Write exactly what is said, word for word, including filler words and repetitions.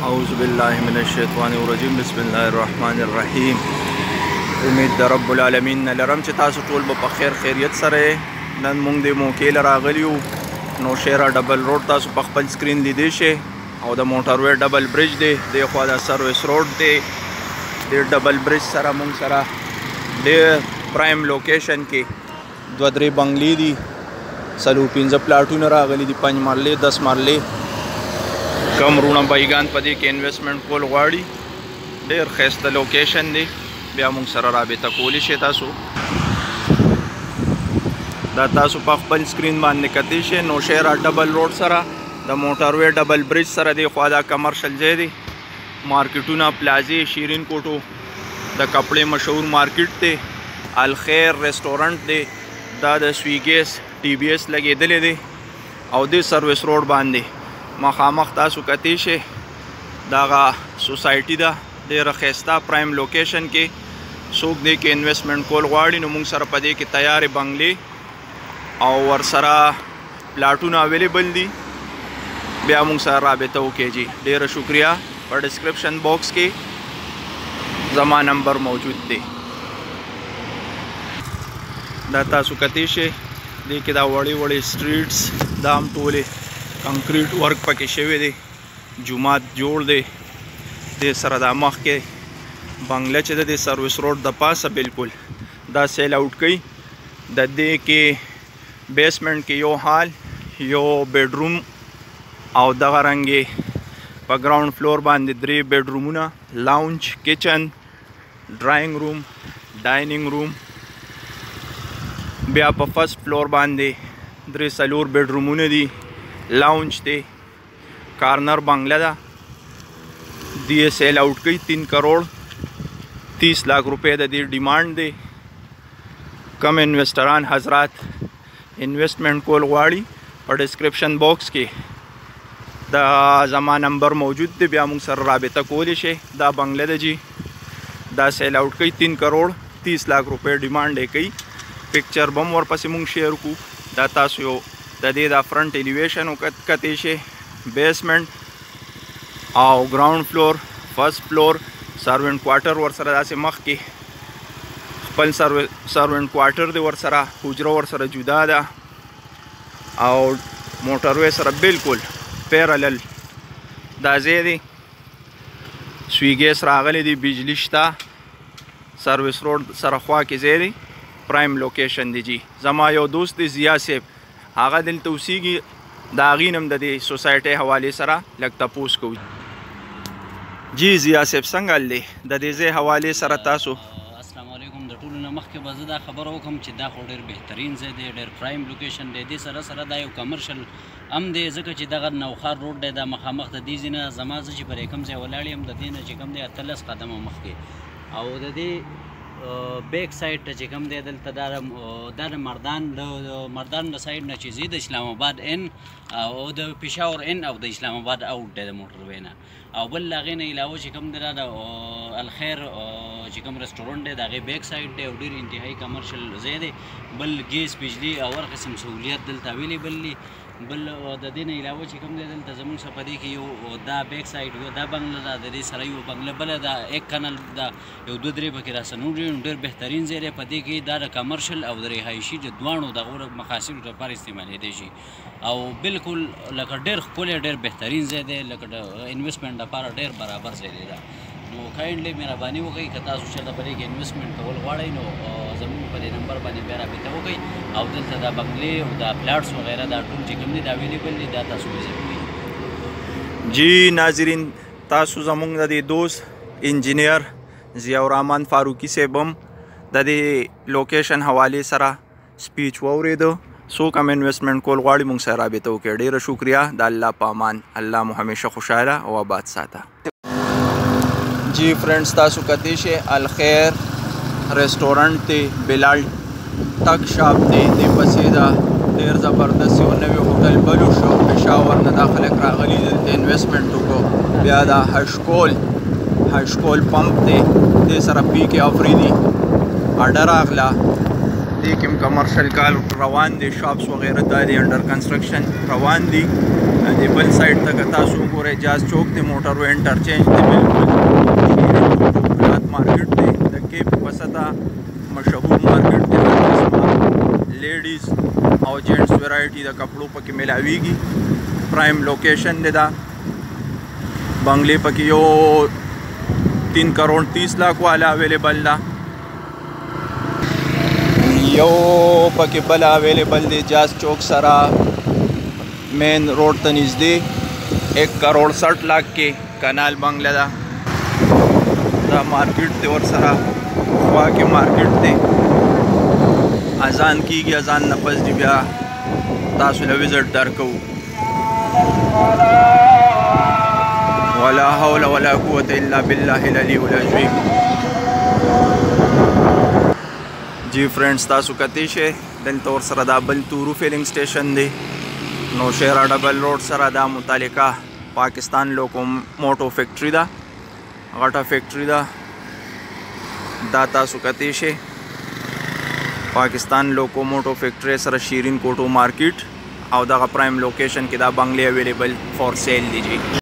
औज़ुबिल्लाहि मिनश्शैतानिर्रजीम बिस्मिल्लाहिर्रहमानिर्रहीम। उम्मीद द रब्बुल आलमीन न लरम چې تاسو ټول به په خیر خیریت سره نن موږ د موقع له راغلي یو نوشهره ډبل روډ تاسو په خپل سکرین لیدی شئ او د موټر وې ډبل برج دی د خوا د سرویس روډ دی د ډبل برج سره موږ سره د پرایم لوکیشن کې دوه درې بنگلې دي څلور پنځه پلاټونه راغلي دي پنځ مرلې دس مرلې کم رونه بایګان په دې کې انویسټمنټ کول غواړي ډېر ښایسته لوکیشن دی بیا موږ سره رابطه کولی شئ تاسو دا تاسو په خپل سکرین باندې کتی شئ نوشهره ډبل روډ سره د موټر وې ډبل برج سره دی خوا دا کمرشل ځای دی مارکیټونه پلازې شیرین کوټو د کپړې مشهور مارکیټ دی الخیر ریسټورنټ دی دا د سویګیس ټي بي ایس لګېدلی دی او د سرویس روډ باندې مخامخ تاسو کتی شئ دغه سوسایټي ده ډېره ښایسته پرایم لوکیشن کې څوک دی کې انویسټمنټ کول غواړي نو موږ سره په دې کې تیارې بنګلې او ورسره پلاټونه اویلیبل دي بیا موږ سره رابطه وکړئ جی ډېره شکریه په ډسکرپشن باکس کې زما نمبر موجود دی دا تاسو کتی شئ دې کې دا وړې وړې سټریټس دا هم ټولې کنکریټ ورک پکې شوی دی جومات جوړ دی د سره دا مخ کې بنگله چې د سرویس روډ د پاسه بالکل دا سیل آوټ کوي د دې کې بیسمنټ کې یو هال یو بیډروم او دغه رنګې په ګراوند فلور باندې درې بیډرومونه لاونج کچن ډرایینګ روم ډاینینګ روم بیا په فرست فلور باندې درې څلور بیډرومونه دي لاونج دی کارنر بنگله ده دی سیل آؤٹ کی تین کروڑ تیس لاکھ روپے د دې ډیمانډ دی کم انویسټران حضرات انویسټمنټ کول غواړي په ډسکرپشن باکس کې دا زما نمبر موجود دی بیا موږ سره رابطه کولی شئ دا بنگله ده جی دا سیل آؤٹ کی تین کروڑ تیس لاکھ روپے ډیمانډ یې کوي پکچر به هم ورپسې موږ شیر کړو دا تاسو یو د دې دا فرنٹ ایلیویشن وکتی شئ بیسمنټ او ګراوند فلور فرست فلور سروینټ کوارټر ورسره داسې مخ کې خپل سروینټ کوارټر دی ورسره حجره ورسره جدا ده او موټر وې سره بالکل پیرلل دا ځای دی سویګیس راغلی دی بجلی شته سرویس روډ سره خوا کې ځای دی پرایم لوکیشن دی جی زما یو دوست دی ضیا صاحب هغه دلته اوسیږي د هغې نم د دې سوسایټۍ حوالې سره لږ تپوس کوو جی ضیا صاحب څنګه حال دی د دې ځای حوالې سره تاسو السلام علیکم د ټولو نه مخکې به زه دا خبره وکړم چې دا خو ډېر بهترین ځای دی ډېر پرایم لوکیشن دی دې سره سره دا یو کمرشل هم دی ځکه چې دغه نوخار روډ دی دا مخامخ د دې ځای نه زما زه چې پر کوم ځای ولاړ یم د دې نه چې کوم دی اتلس قدمه مخکې او د دې بیک سایډ ته چې کوم دی دلته دا دا د مردان د مردان د سایډ نه چې ځي د اسلام آباد ان او د پېښور ان او د اسلام آباد اوټ دی د موټر وې نه او بل له هغې نه علاوه چې کوم دی دا د الخیر چې کوم رسټورنټ دی د هغې بیک سایډ دی او ډېر انتهایي کمرشل ځای دی بل ګیس بجلي او هر قسم سهولیت دلته اویلیبل دي بل د دې نه علاوه چې کوم دی دلته زموږ څخه په دې کې یو دا بیک سایډ یو دا بنګله ده د دې سره یو بنګله بله ده ایک کنل ده یو دوه درې پکې راسنوډ ډېر بهترین ځای دی په دې کې دا د کمرشل او د رهایشي د دواړو دغو مقاصدو لپاره استعمالېدی شي او بالکل لکه ډېر ښکلی ډېر بهترین ځای دی لکه د انویسټمنټ لپاره ډېر برابر ځای دی دا نو کاینډلی مهرباني وکړئ که تاسو چېرته په دې کې انویسټمنټ کول غواړئ نو زموږ په دې نمبر باندې بیا رابطه وکړئ او دلته دا بنګلې او دا پلاټس وغیره دا ټول چې کوم دي دا اویلیبل دي دا تاسو وزټ کړئ جی ناظرین تاسو زموږ د دې دوست انجینیر ضیاء الرحمن فاروقي صاحب هم د دې لوکیشن حوالې سره سپیچ واورېده څوک هم انویسټمنټ کول غواړي موږ سره رابطه وکړئ ډېره شکریه د الله په امان الله مو همیشه خوشحاله او آباد ساته جی فرینډس تاسو کتی شئ الخیر ریسټورنټ دی بلال ټک شاپ دی دې پسې دا ډېر زبردست یو نوی هوټل بلو شو پېښور نه دا خلک راغلي دلته انویسټمنټ وکړو بیا دا هشکول هشکول پمپ دی دې سره پی کې افریدي اډر اغلا دې کې کمرشل کار روان دي، شاپس وغیره دا دي انډر کنسټرکشن روان دي. د بل سایډ ته که تاسو وګورئ جاز چوک دی، موټر وے انټرچینج دی، بالکل مارکیټ دی د کیپ په سطح مشهور مارکیټ دی. هر قسمه لیډیز او جینټس ویرایټي د کپړو پکې ملاویږي. پرایم لوکیشن دی دا بنگلې پکې یو تین کروڑ تیس لاکھ والا اویلیبل ده، یو پکې بل اویلیبل دی جاز چوک سره مین روډ ته نږدې ایک کروڑ سٹھ لاکھ کې کنال بنگله ده. دا مارکیټ دی ورسره خوا کې مارکیټ دی. اذان کیږي، اذان نه پس دی بیا تاسو له وزټ درکو. ولا حول ولا قوة الا بالله العلی العظیم. جی فرینڈس تاسو کتی شئ دلته ورسره دا بل تورو فیلنګ سټیشن دی. نوشهره ډبل روډ سره دا متعلقه پاکستان لوکوموټو فیکټري ده، غټه فیکټري ده. دا تاسو کتی شئ پاکستان لوکوموټو فیکټري سره شیرین کوټو مارکیټ او دغه پرایم لوکیشن کې دا بنگلې اویلیبل فور سیل دی. جی